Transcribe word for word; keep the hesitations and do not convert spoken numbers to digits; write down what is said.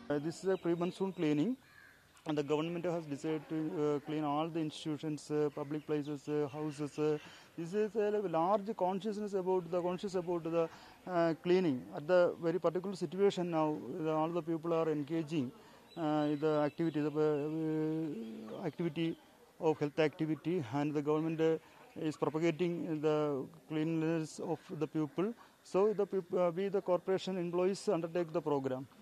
Uh, this is a pre-monsoon cleaning, and the government has decided to uh, clean all the institutions, uh, public places, uh, houses. Uh, this is a large consciousness about the conscious about the uh, cleaning. At the very particular situation now, the, all the people are engaging uh, in the activity, the uh, activity of health activity, and the government uh, is propagating the cleanliness of the people. So the people, uh, we the corporation employees undertake the program.